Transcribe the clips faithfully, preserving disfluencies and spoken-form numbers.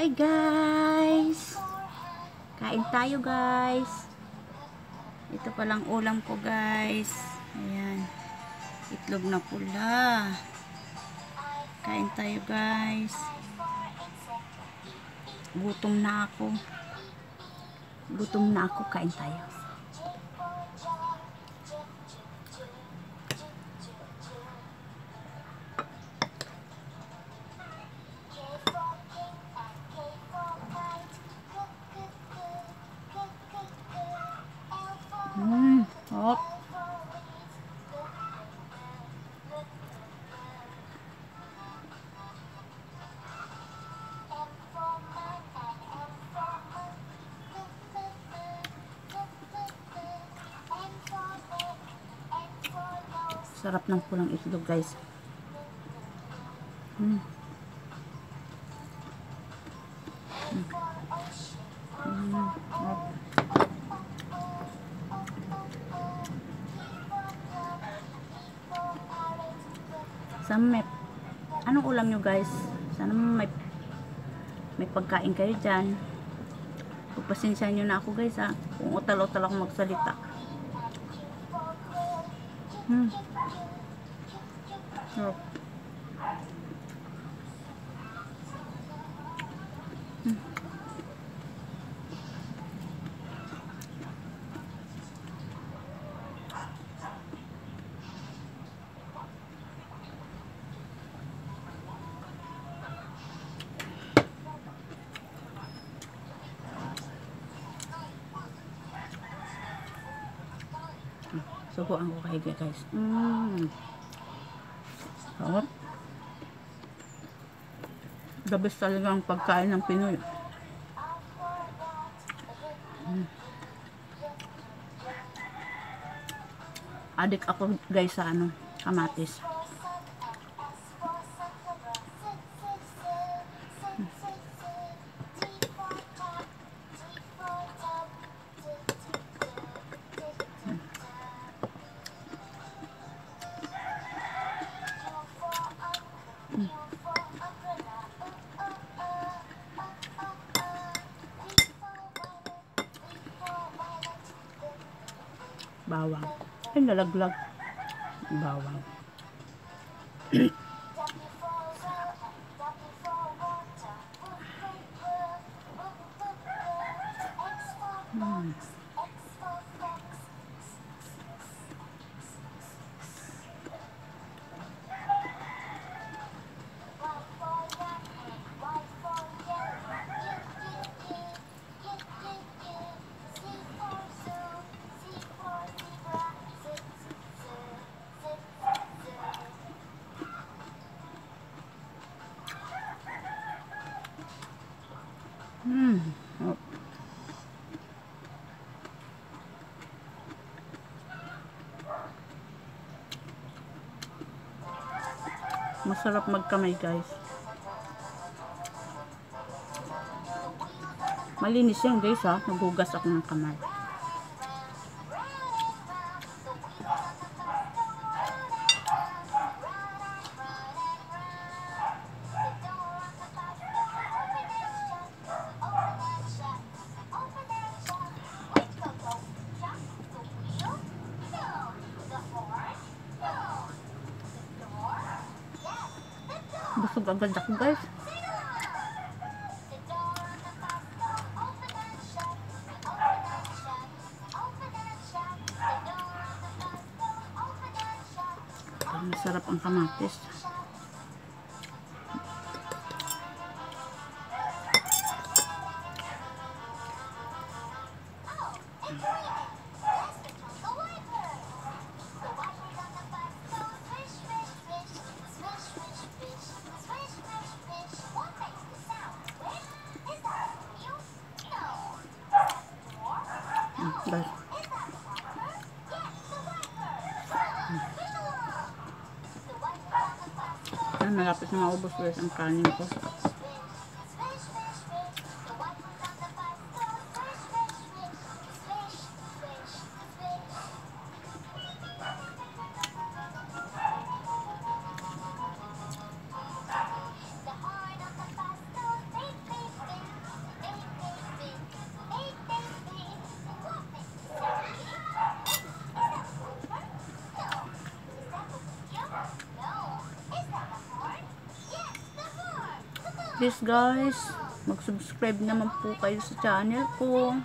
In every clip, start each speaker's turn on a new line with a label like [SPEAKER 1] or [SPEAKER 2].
[SPEAKER 1] Hi guys! Kain tayo guys. Ito palang ulam ko guys. Ayan. Itlog na pula. Kain tayo guys. Gutom na ako. Gutom na ako. Kain tayo. Hmm, hop. Sarap ng pulang itlog guys. Hmm. Hmm. Hmm. Hop. Sana may, anong ulam nyo guys? Sana may may pagkain kayo dyan. Pagpasensya nyo na ako guys ha, kung utal-utal ako magsalita. Hmm. Oh. Hmm. Subuan ko kayo guys. Mmm. Sarap. The best talaga ang pagkain ng Pinoy. Mm. Adik ako guys sa ano, kamatis. Mm. Bawang. Ay, nalaglag. Bawang. Hmm. Hmm. Oh. Masarap magkamay guys. Malinis yan guys ha. Naghugas ako ng kamay. Busog agad ako guys. Masarap ang kamatis. Guys. Ay, malapit na maubos guys ang kanin ko. please guys, mag-subscribe naman po kayo sa channel ko.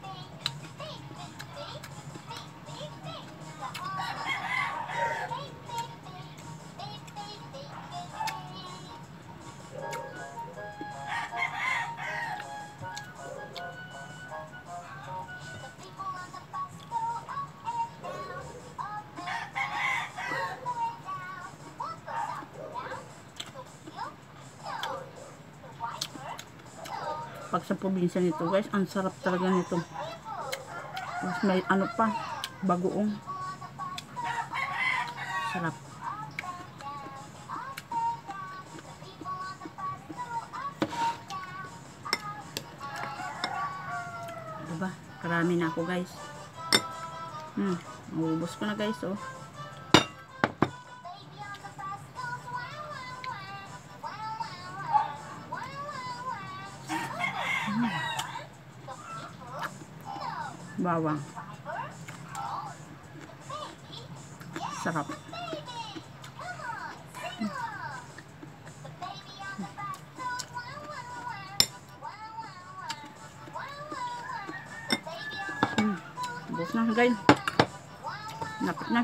[SPEAKER 1] Pag sa probinsya nito guys, ang sarap talaga nito. Mas may ano pa, bagoong. Sarap. Diba? Karami na ako guys. Hmm, maubos ko na guys oh. Bawang. Sarap. Hmm. Bus na guys. Napit na.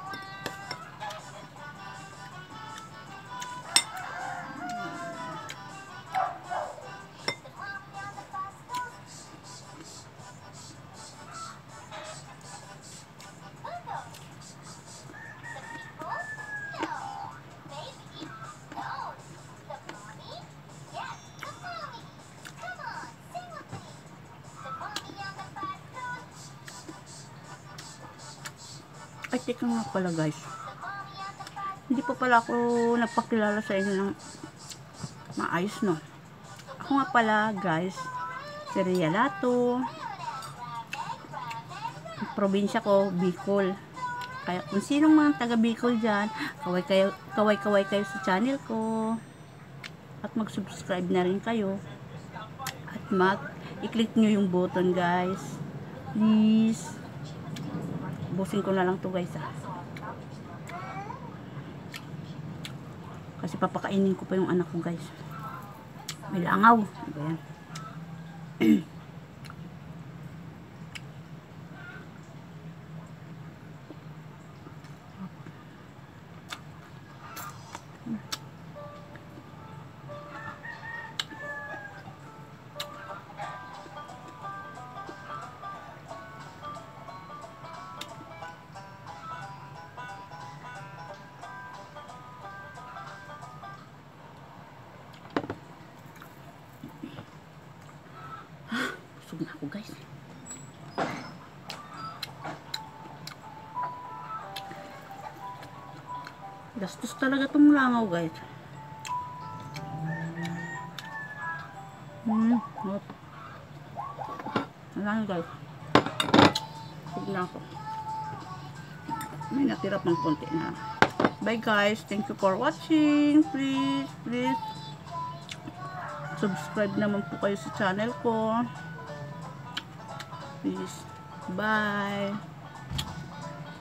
[SPEAKER 1] Ay, teka nga pala guys. Hindi pa pala ako nagpakilala sa inyo ng maayos, no? Ako nga pala guys, si Rhea Lato. Ang probinsya ko, Bicol. Kaya kung sinong mga taga Bicol dyan, kaway kayo, kaway kaway kayo sa channel ko. At mag-subscribe na rin kayo. At mag-i-click nyo yung button guys. Please. Busin ko na lang to guys ah. Kasi papakainin ko pa yung anak ko guys. May langaw. Ano ba yan? Busog na ako guys. Gastos talaga tong langaw guys. Hmm, hot. Wala na guys. Busog na ako. May natira pang konti na. Bye guys. Thank you for watching. Please, please. Subscribe naman po kayo sa channel ko. Please. Bye.